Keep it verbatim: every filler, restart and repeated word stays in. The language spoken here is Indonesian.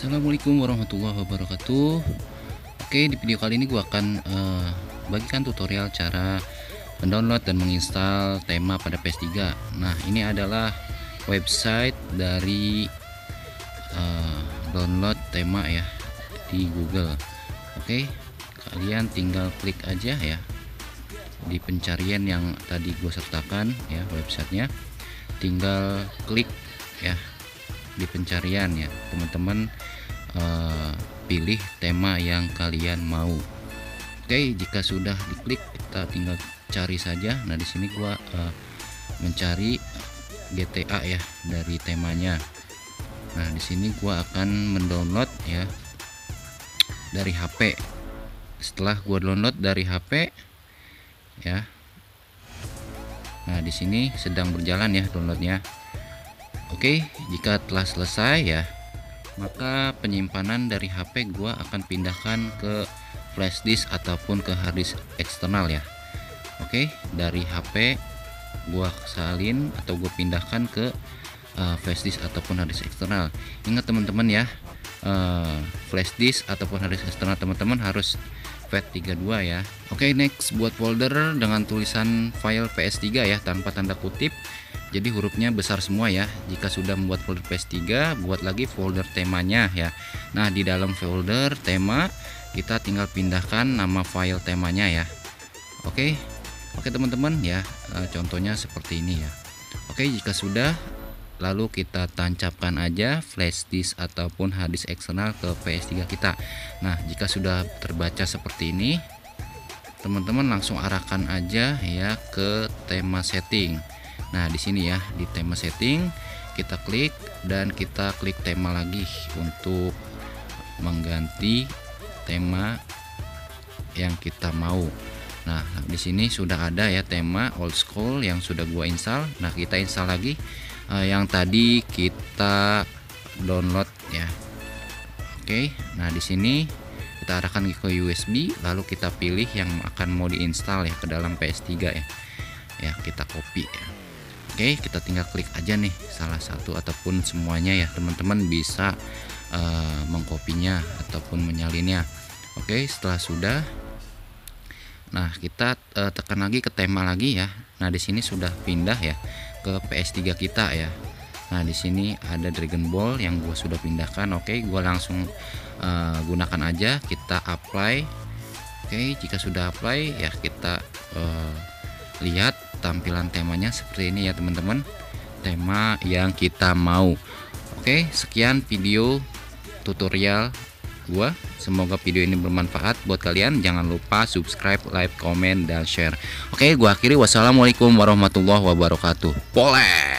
Assalamualaikum warahmatullahi wabarakatuh. Oke, di video kali ini gua akan uh, bagikan tutorial cara mendownload dan menginstal tema pada P S tiga. Nah, ini adalah website dari uh, download tema ya di Google. Oke, kalian tinggal klik aja ya di pencarian yang tadi gue sertakan ya websitenya. Tinggal klik ya di pencarian ya teman-teman, uh, pilih tema yang kalian mau. Oke, jika sudah diklik kita tinggal cari saja. Nah, di sini gua uh, mencari G T A ya dari temanya. Nah, di sini gua akan mendownload ya dari H P. Setelah gua download dari H P ya. Nah, di sini sedang berjalan ya downloadnya. Oke, jika telah selesai ya, maka penyimpanan dari H P gua akan pindahkan ke flash disk ataupun ke hard disk eksternal ya. Oke, dari H P gua salin atau gua pindahkan ke uh, flash disk ataupun hard disk eksternal. Ingat teman-teman ya, uh, flash disk ataupun hard disk eksternal teman-teman harus FAT tiga puluh dua ya. Oke, next buat folder dengan tulisan file P S tiga ya tanpa tanda kutip. Jadi hurufnya besar semua ya. Jika sudah membuat folder P S tiga, buat lagi folder temanya ya. Nah, di dalam folder tema kita tinggal pindahkan nama file temanya ya. Oke. Oke teman-teman ya, contohnya seperti ini ya. Oke, jika sudah, lalu kita tancapkan aja flash disk ataupun hard disk eksternal ke P S tiga kita. Nah, jika sudah terbaca seperti ini, teman-teman langsung arahkan aja ya ke tema setting. Nah, di sini ya di tema setting kita klik dan kita klik tema lagi untuk mengganti tema yang kita mau. Nah, di sini sudah ada ya tema old school yang sudah gua install. Nah, kita install lagi uh, yang tadi kita download ya. Oke, nah di sini kita arahkan ke U S B, lalu kita pilih yang akan mau diinstal ya ke dalam P S tiga ya. Ya, kita copy ya. Oke, kita tinggal klik aja nih salah satu ataupun semuanya ya, teman-teman bisa uh, mengkopinya ataupun menyalinnya. Oke, setelah sudah, nah kita uh, tekan lagi ke tema lagi ya. Nah, di sini sudah pindah ya ke P S tiga kita ya. Nah, di sini ada Dragon Ball yang gua sudah pindahkan. Oke, gua langsung uh, gunakan aja, kita apply. Oke, jika sudah apply ya kita uh, lihat tampilan temanya seperti ini ya teman-teman, tema yang kita mau. Oke, sekian video tutorial gua, semoga video ini bermanfaat buat kalian. Jangan lupa subscribe, like, comment, dan share. Oke, gua akhiri, wassalamualaikum warahmatullahi wabarakatuh. Poleh.